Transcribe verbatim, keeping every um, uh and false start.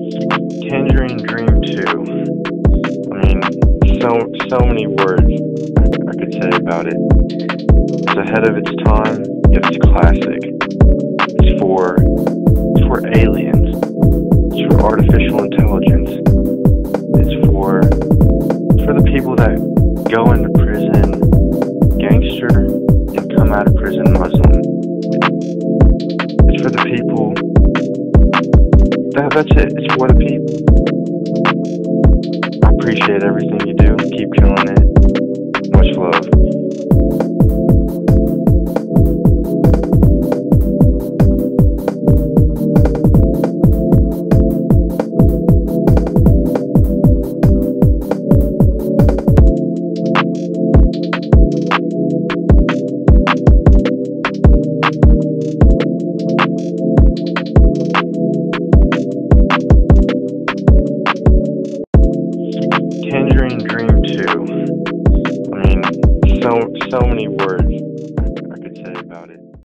Tangerine Dream two. I mean, so so many words I could say about it. It's ahead of its time, yet it's classic. It's for it's for aliens. It's for artificial intelligence. It's for it's for the people that go into prison gangster and come out of prison Muslim. It's for the people. That, that's it. It's for the people. I appreciate everything you do. Keep killing it. Much love. Tangerine Dream two. I mean, so so many words I could say about it.